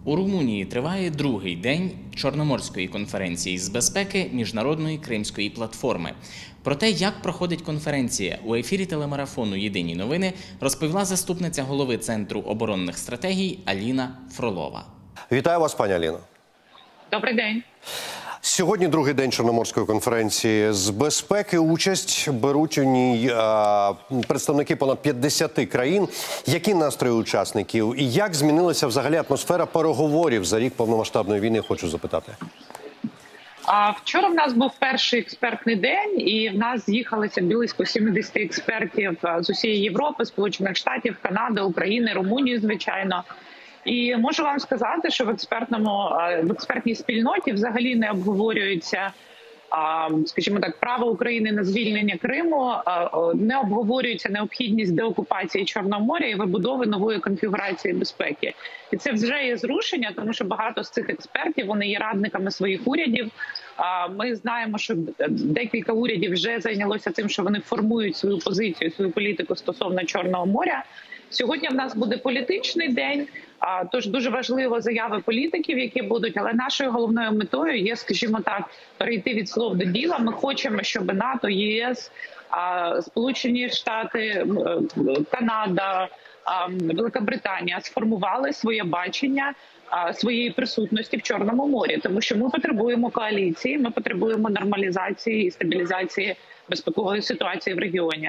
У Румунії триває другий день Чорноморської конференції з безпеки Міжнародної Кримської платформи. Про те, як проходить конференція у ефірі телемарафону «Єдині новини», розповіла заступниця голови Центру оборонних стратегій Аліна Фролова. Вітаю вас, пані Аліно. Добрий день. Сьогодні другий день Чорноморської конференції з безпеки. Участь беруть у ній представники понад 50 країн. Які настрої учасників і як змінилася взагалі атмосфера переговорів за рік повномасштабної війни, хочу запитати. Вчора в нас був перший експертний день, і в нас з'їхалися близько 70 експертів з усієї Європи, Сполучених Штатів, Канади, України, Румунії, звичайно. І можу вам сказати, що в експертній спільноті взагалі не обговорюється, скажімо так, право України на звільнення Криму, не обговорюється необхідність деокупації Чорного моря і вибудови нової конфігурації безпеки. І це вже є зрушення, тому що багато з цих експертів, вони є радниками своїх урядів. Ми знаємо, що декілька урядів вже зайнялося тим, що вони формують свою позицію, свою політику стосовно Чорного моря. Сьогодні в нас буде політичний день, тож дуже важливо заяви політиків, які будуть, але нашою головною метою є, скажімо так, перейти від слов до діла. Ми хочемо, щоб НАТО, ЄС, Сполучені Штати, Канада, Великобританія сформували своє бачення своєї присутності в Чорному морі, тому що ми потребуємо коаліції, ми потребуємо нормалізації і стабілізації безпекової ситуації в регіоні.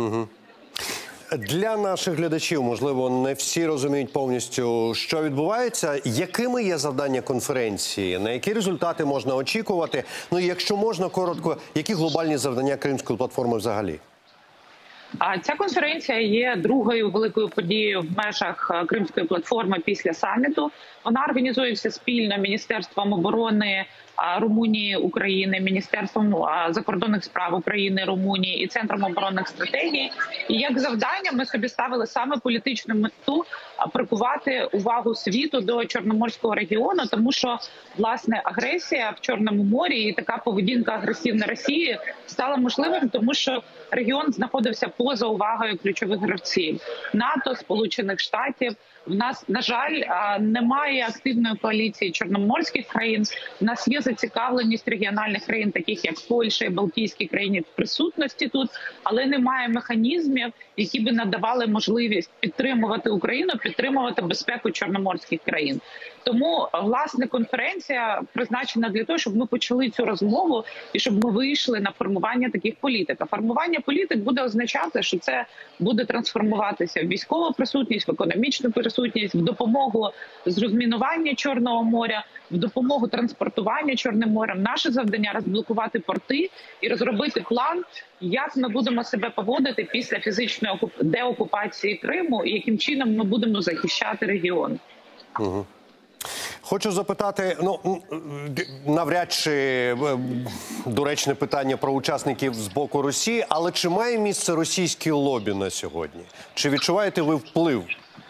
Для наших глядачів, можливо, не всі розуміють повністю, що відбувається. Якими є завдання конференції? На які результати можна очікувати? Ну і якщо можна, коротко, які глобальні завдання Кримської платформи взагалі? Ця конференція є другою великою подією в межах Кримської платформи після саміту. Вона організується спільно Міністерством оборони Румунії, України, Міністерством закордонних справ України, Румунії і Центром оборонних стратегій. І як завдання ми собі ставили саме політичну мету прикувати увагу світу до Чорноморського регіону, тому що, власне, агресія в Чорному морі і така поведінка агресивна Росії стала можливим, тому що регіон знаходився поза увагою ключових гравців – НАТО, Сполучених Штатів. У нас, на жаль, немає активної коаліції чорноморських країн. У нас є зацікавленість регіональних країн, таких як Польща і Балтійські країни, в присутності тут, але немає механізмів, які би надавали можливість підтримувати Україну, підтримувати безпеку чорноморських країн. Тому, власне, конференція призначена для того, щоб ми почали цю розмову і щоб ми вийшли на формування таких політик. А формування політик буде означати, що це буде трансформуватися в військову присутність, в економічну присутність, в допомогу з розмінування Чорного моря, в допомогу транспортування Чорним морем. Наше завдання – розблокувати порти і розробити план, як ми будемо себе поводити після фізичної деокупації Криму і яким чином ми будемо захищати регіон. Хочу запитати, навряд чи доречне питання про учасників з боку Росії, але чи має місце російське лобі на сьогодні? Чи відчуваєте ви вплив?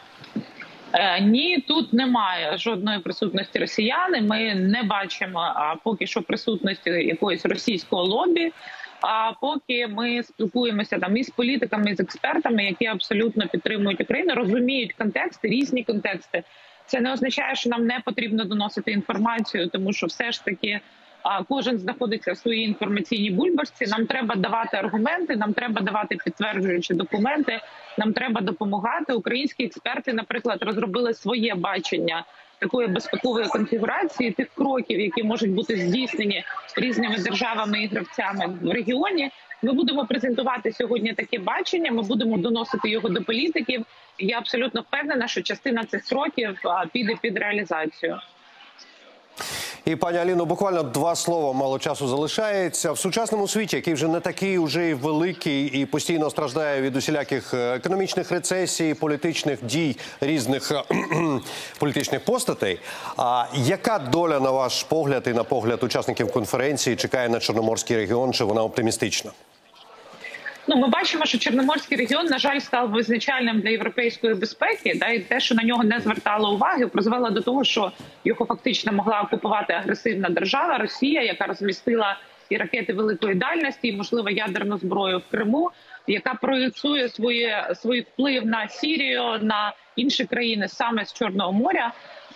Ні, тут немає жодної присутності росіян. Ми не бачимо поки що присутності якоїсь російського лобі. А поки ми спілкуємося там із політиками, і з експертами, які абсолютно підтримують Україну, розуміють контексти, різні контексти. Це не означає, що нам не потрібно доносити інформацію, тому що все ж таки кожен знаходиться в своїй інформаційній бульбашці. Нам треба давати аргументи, нам треба давати підтверджуючі документи, нам треба допомагати. Українські експерти, наприклад, розробили своє бачення такої безпекової конфігурації, тих кроків, які можуть бути здійснені різними державами і гравцями в регіоні. Ми будемо презентувати сьогодні таке бачення, ми будемо доносити його до політиків. Я абсолютно впевнена, що частина цих кроків піде під реалізацію. І, пані Аліно, буквально 2 слова, мало часу залишається. В сучасному світі, який вже не такий уже великий і постійно страждає від усіляких економічних рецесій, політичних дій різних політичних постатей, яка доля, на ваш погляд і на погляд учасників конференції, чекає на Чорноморський регіон, чи вона оптимістична? Ми бачимо, що Чорноморський регіон, на жаль, став визначальним для європейської безпеки, і те, що на нього не звертало уваги, призвело до того, що його фактично могла окупувати агресивна держава Росія, яка розмістила і ракети великої дальності, і, можливо, ядерну зброю в Криму, яка проєцює свій вплив на Сирію, на інші країни саме з Чорного моря.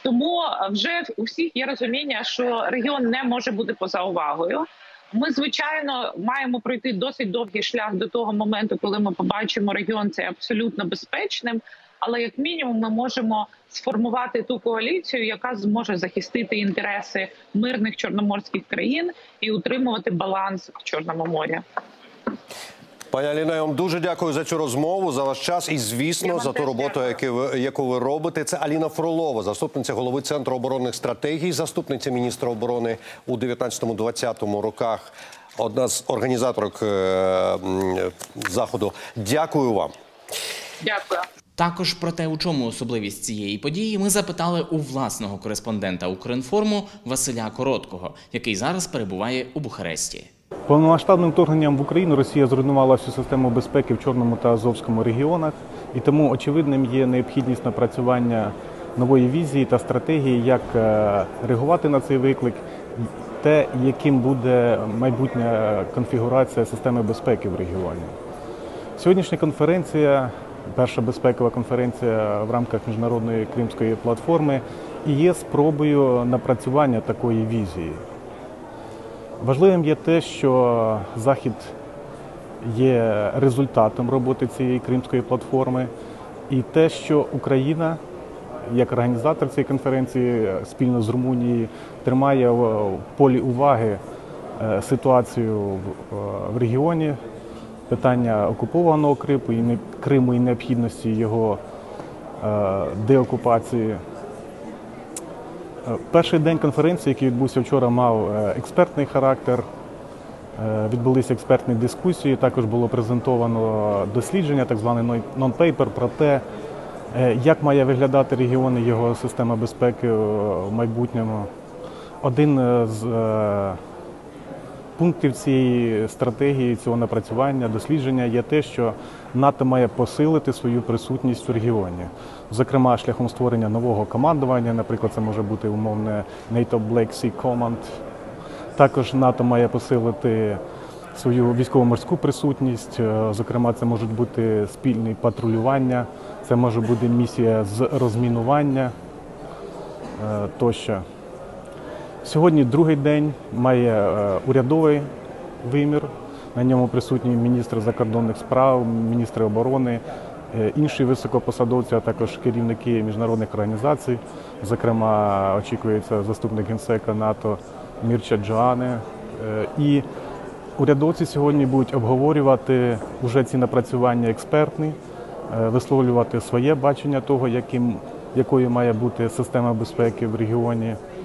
Тому вже у всіх є розуміння, що регіон не може бути поза увагою. Ми, звичайно, маємо пройти досить довгий шлях до того моменту, коли ми побачимо регіон цей абсолютно безпечним. Але як мінімум ми можемо сформувати ту коаліцію, яка зможе захистити інтереси мирних чорноморських країн і утримувати баланс в Чорному морі. Пані Аліно, я вам дуже дякую за цю розмову, за ваш час і, звісно, за ту роботу, яку ви робите. Це Аліна Фролова, заступниця голови Центру оборонних стратегій, заступниця міністра оборони у 19-20 роках, одна з організаторок заходу. Дякую вам. Дякую. Також про те, у чому особливість цієї події, ми запитали у власного кореспондента Укрінформу Василя Короткого, який зараз перебуває у Бухаресті. Повномасштабним вторгненням в Україну Росія зруйнувала всю систему безпеки в Чорному та Азовському регіонах, і тому очевидним є необхідність напрацювання нової візії та стратегії, як реагувати на цей виклик, те, яким буде майбутня конфігурація системи безпеки в регіоні. Сьогоднішня конференція, перша безпекова конференція в рамках міжнародної кримської платформи, і є спробою напрацювання такої візії. Важливим є те, що Захід є результатом роботи цієї кримської платформи, і те, що Україна, як організатор цієї конференції, спільно з Румунією, тримає в полі уваги ситуацію в регіоні, питання окупованого Криму і необхідності його деокупації. Перший день конференції, який відбувся вчора, мав експертний характер, відбулися експертні дискусії, також було презентовано дослідження, так званий non-paper, про те, як має виглядати регіон і його система безпеки в майбутньому. Один з пунктів цієї стратегії, цього напрацювання, дослідження є те, що НАТО має посилити свою присутність в регіоні. Зокрема, шляхом створення нового командування, наприклад, це може бути умовне NATO Black Sea Command. Також НАТО має посилити свою військово-морську присутність, зокрема, це можуть бути спільні патрулювання, це може бути місія з розмінування тощо. Сьогодні другий день має урядовий вимір, на ньому присутні міністр закордонних справ, міністри оборони, інші високопосадовці, а також керівники міжнародних організацій. Зокрема, очікується заступник генсека НАТО Мірча Джоане. І урядовці сьогодні будуть обговорювати вже ці напрацювання експертні, висловлювати своє бачення того, якою має бути система безпеки в регіоні.